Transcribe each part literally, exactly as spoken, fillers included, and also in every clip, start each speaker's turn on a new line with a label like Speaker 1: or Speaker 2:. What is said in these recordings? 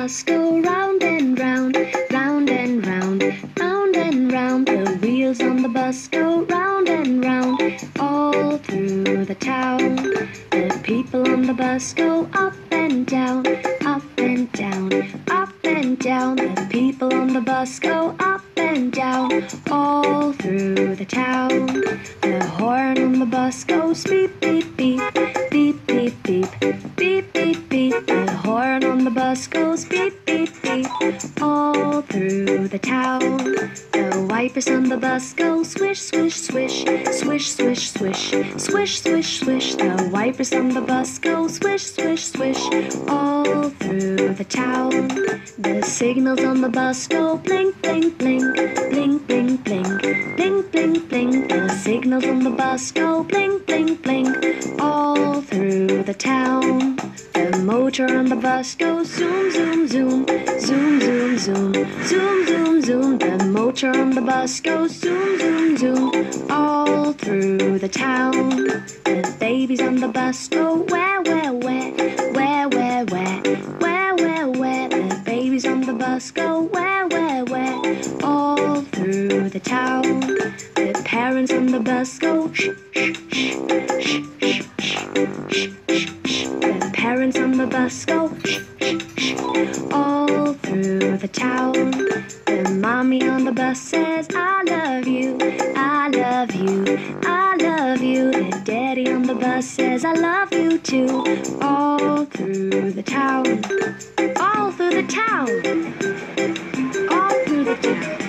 Speaker 1: bus go round and round, round and round, round and round. The wheels on the bus go round and round, all through the town. The people on the bus go up and down, up and down, up and down. The people on the bus go up and down, all through the town. The horn on the bus goes beep, beep, beep, beep, beep, beep, beep, beep, beep. The horn on the bus goes beep, beep, beep, all through the town. The wipers on the bus go swish, swish, swish, swish, swish, swish, swish, swish, swish. The wipers on the bus go swish, swish, swish, all through the town. The signals on the bus go blink, blink, blink, blink, blink, blink, blink, blink, blink. The signals on the bus go blink, blink, blink, all through the town. The motor on the bus goes zoom, zoom, zoom, zoom, zoom, zoom, zoom, zoom, zoom. The motor on the bus goes zoom, zoom, zoom, all through the town. The babies on the bus go where, where, where, where, where, where, where, where, where. The babies on the bus go where, where, where, all through the town. The parents on the bus go shh, shh, shh, shh, shh, shh, shh, shh. The parents on the bus go shh, shh, shh, all through the town. The mommy on the bus says, I love you, I love you, I love you. The daddy on the bus says, I love you too, all through the town, all through the town, all through the town.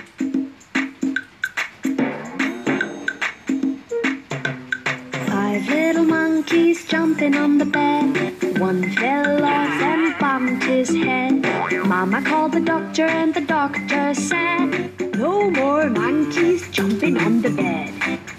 Speaker 1: Five little monkeys jumping on the bed. One fell off and bumped his head. Mama called the doctor and the doctor said, "No more monkeys jumping on the bed."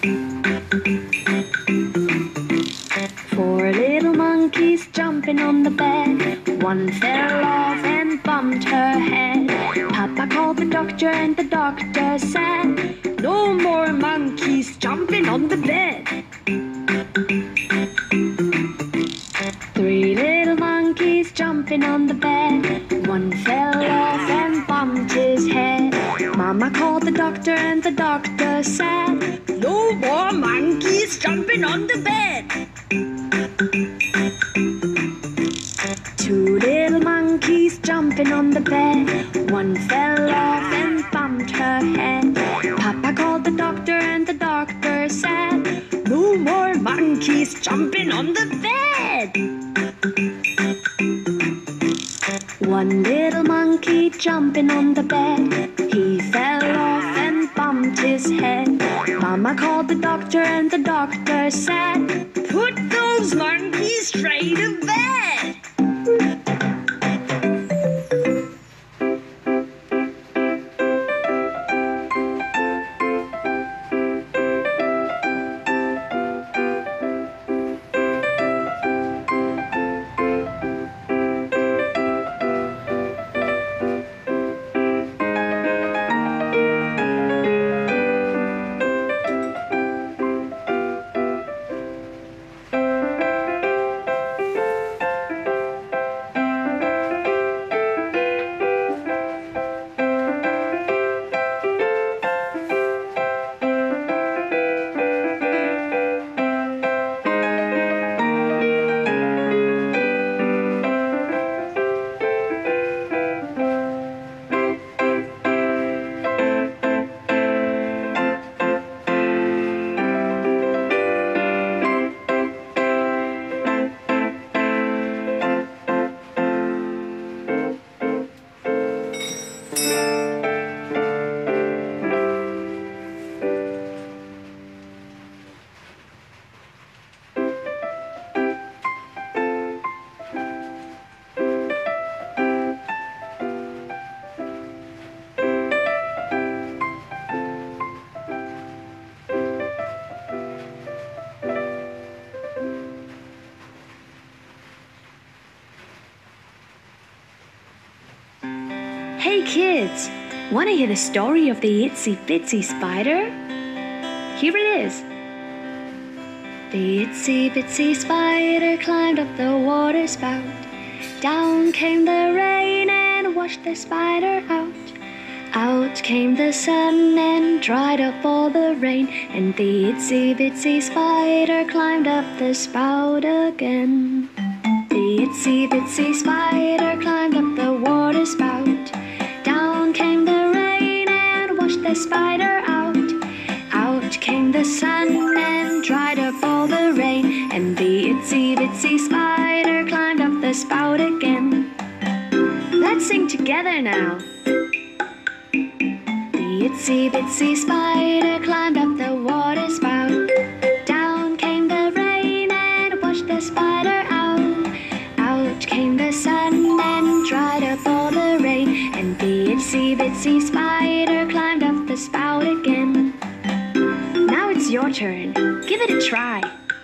Speaker 1: Four little monkeys jumping on the bed. One fell off and bumped her head. Papa called the doctor and the doctor said, "No more monkeys jumping on the bed." Three little monkeys jumping on the bed. One fell off and bumped his head. Mama called the doctor and the doctor said, "No more monkeys jumping on the bed." Two little monkeys jumping on the bed. One fell off and bumped her head. Papa called the doctor and the doctor said, "No more monkeys jumping on the bed." One little monkey jumping on the bed. He fell off and bumped his head. Mama called the doctor and the doctor said, "Put those monkeys straight to bed." Hey kids, want to hear the story of the Itsy Bitsy Spider? Here it is. The Itsy Bitsy Spider climbed up the water spout. Down came the rain and washed the spider out. Out came the sun and dried up all the rain. And the Itsy Bitsy Spider climbed up the spout again. The Itsy Bitsy Spider climbed up the water spout. Down came the rain and washed the spider out. Out came the sun and dried up all the rain. And the Itsy Bitsy Spider climbed up the spout again. Let's sing together now. The Itsy Bitsy Spider climbed up the water spout. Down came the rain and washed the spider out. Out came the sun and dried up all the rain. And the Itsy Bitsy Spider climbed up the spout again. Now it's your turn. Give it a try.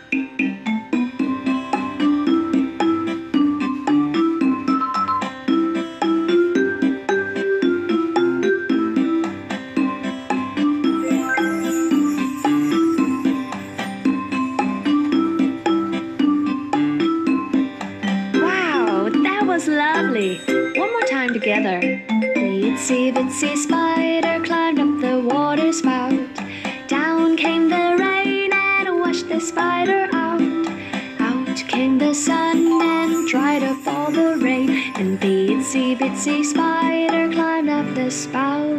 Speaker 1: Lovely. One more time together. The Itsy Bitsy Spider climbed up the water spout. Down came the rain and washed the spider out. Out came the sun and dried up all the rain. And the Itsy Bitsy Spider climbed up the spout